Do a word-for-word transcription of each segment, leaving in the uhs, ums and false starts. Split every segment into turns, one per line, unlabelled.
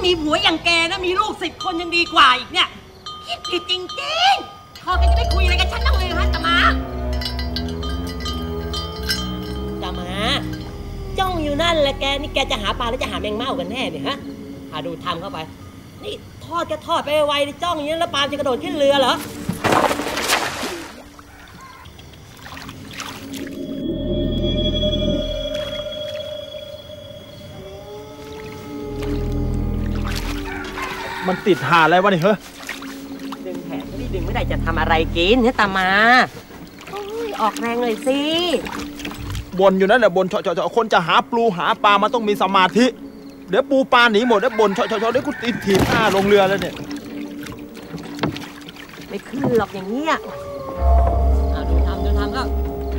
มีผัวอย่างแกนะมีลูกสิบคนยังดีกว่าอีกเนี่ยคิดผิดจริงๆพอแกจะไม่คุยอะไรกับฉันบ้างเลยฮะตามาตามาจ้องอยู่นั่นแหละแกนี่แกจะหาปลาหรือจะหาแมงเม่ากันแน่เนี่ยฮะหาดูทำเข้าไปนี่ทอดก็ทอดไปไวๆจ้องอย่างนี้แล้วปลาจะกระโดดขึ้นเรือเหรอ
มันติดหาอะไรวะนี่เฮ้ย
ดึงแขนไม่ดึงไม่ได้จะทำอะไรกินเนี่ยตามาโอ้ยออกแรงเลยสิ
บ่นอยู่นั่นแหละบ่นเฉาะๆคนจะหาปลูหาปลามันต้องมีสมาธิเดี๋ยวปูปลาหนีหมดแล้วบ่นเฉาะๆเดี๋ยวกูติดถีบหน้าลงเรือแล้วเนี่ย
ไม่ขึ้นหรอกอย่างเงี้ยดูทำดูทำก็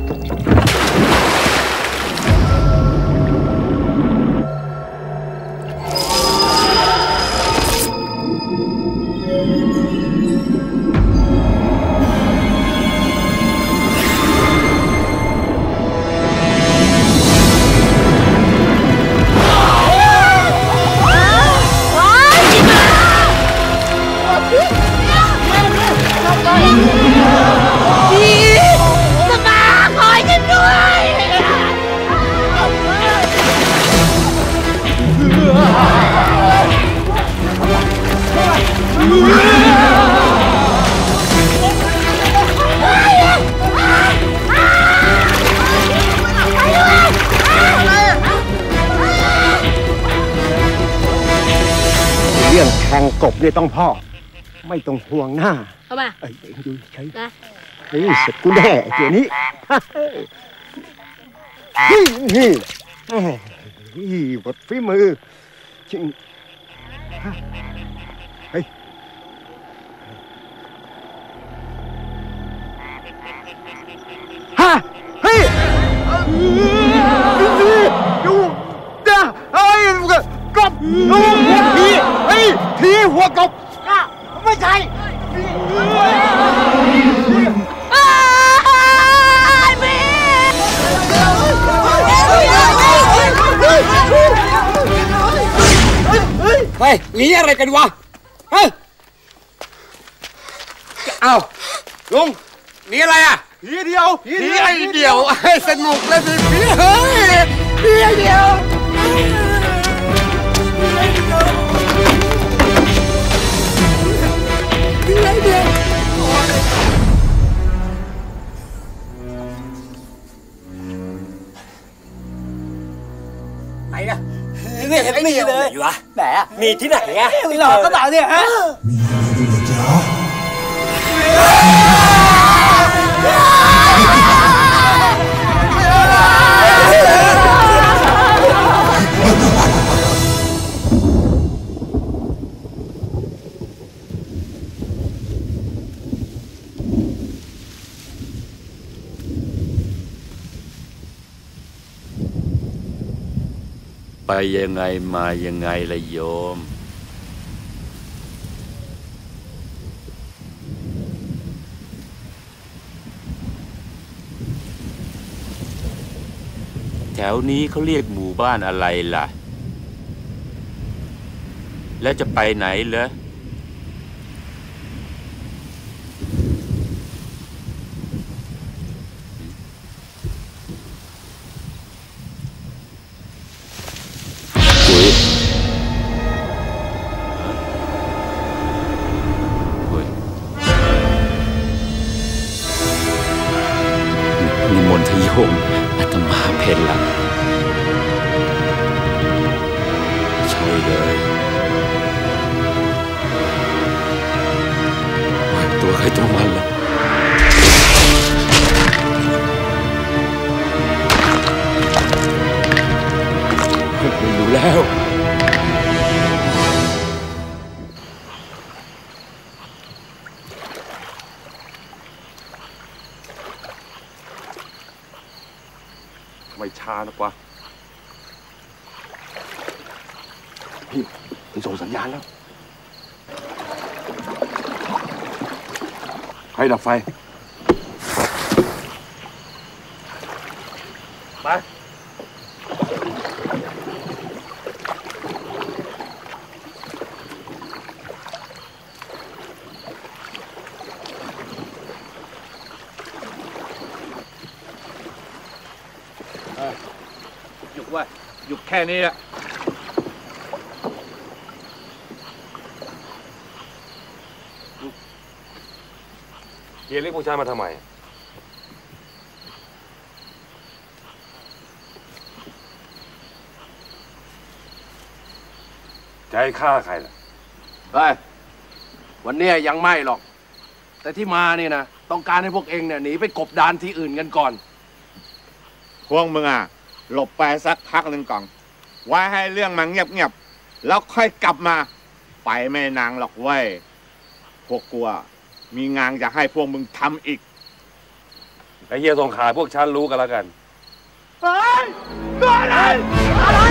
แข่งกบเนี่ยต้องพ่อไม่ต้องห่วงหน้า
เข้ามา
ไอ้ดูใช่นะนี่เสร็จกูแน่เดี๋ยวนี้นี่นี่นี่บทฝีมือจริงเฮ้ยฮะเฮ้ยดูจ้าเฮ้ยกบดูหัวผีเฮ้ยผีหัวกบไม่ใช่
เฮ้ยหนีอะไรกันวะเฮ้ยเอาลุงหนีอะไรอ่ะหนีเดียวหนีไอ้เดียวสนุกเลยสิพี่เฮ้ยหนีไอ้เดียวไหนล่ะเนี่ยเห็นมีเลยอยู่วะไหนอ่ะมีที่ไหนอ่ะหลอกก็ต่อเนี่ยฮะมีอะไรด้วยจ๊ะ
ไปยังไงมายังไงล่ะโยมแถวนี้เขาเรียกหมู่บ้านอะไรล่ะแล้วจะไปไหนเหรอนิมนต์ทโยมอาตมาเพลละใช่เลยตัวใครตัวมันละไม่รู้แล้วไม่ช้านะกว่าพี่มันส่งสัญญาณแล้วให้ดับไฟไป
หยุดว่าหยุดแค่นี้แหละ
เฮียเรียกพวกฉันมาทำไมจะให้ฆ่าใครล่ะ
เฮ้ยวันนี้ยังไม่หรอกแต่ที่มานี่นะต้องการให้พวกเองเนี่ยหนีไปกบดานที่อื่นกันก่อน
พวกมึงอ่ะหลบไปสักพักหนึ่งก่อนไว้ให้เรื่องมันเงียบๆแล้วค่อยกลับมาไปไม่นานหรอกเว้ยพวกกูมีงานจะให้พวกมึงทำอีก
ไอ้เฮียสงขาพวกฉันรู้กันแล้วกัน
เฮ้ยอะไรอะไร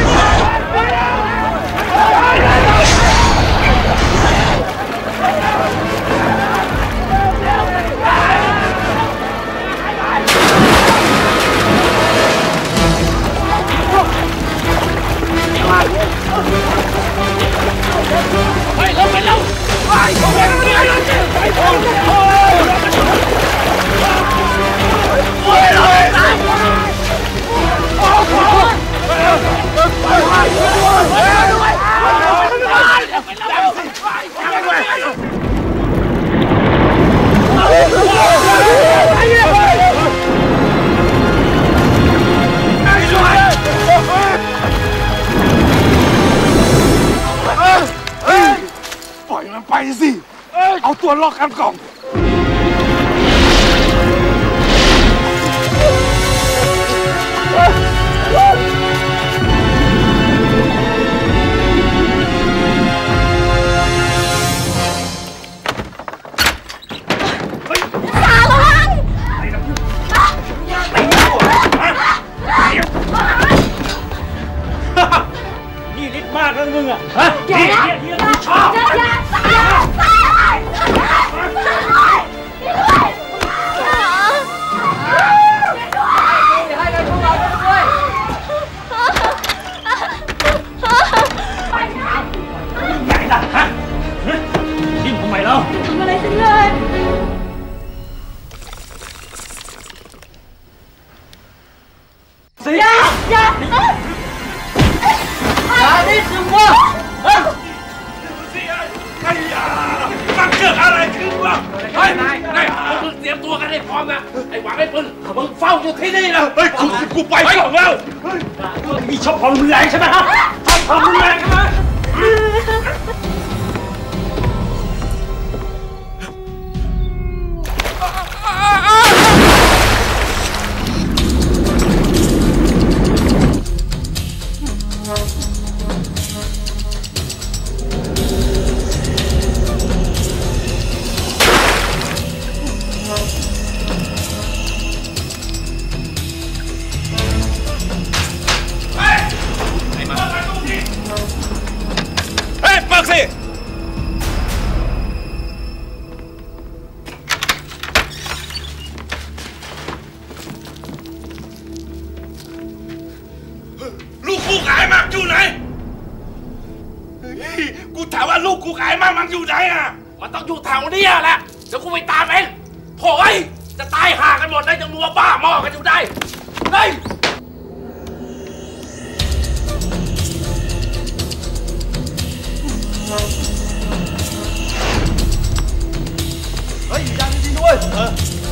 ไปเร็วไปเร็วไปไปไปไปปล่อยมันไปสิเอาตัวรอดกันก่อน
นี่ฤทธิ์มากนะมึงอ่ะฮะนี่นี่กูชอบกูไปก่อนแล้วมีชอบความรุนแรงใช่ไหมฮะชอบความรุนแรงใช่ไหมลูกกูขายมากอยู่ไหนกูถามว่าลูกกูขายมากมันอยู่ไหนอ่ะมันต้องอยู่แถวนี้แหละเดี๋ยวกูไปตามเองโถ่จะตายห่ากันหมดได้จะมัวบ้าหม้อกันอยู่ได้เฮ้ยเฮ้ยยังจริงด้วยเออ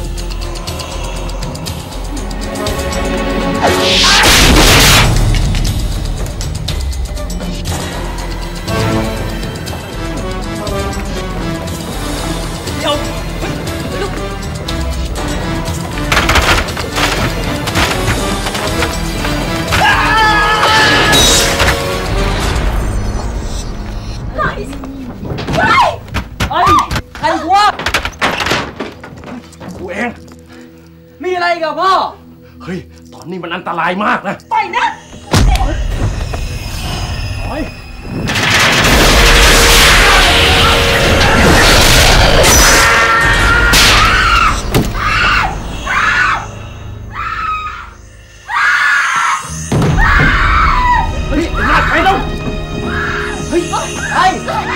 กับพ่อเฮ้ยตอนนี้มันอันตรายมากนะไปนะโอ้ยเฮ้ยหน้าใครต้องเฮ้ยไอ้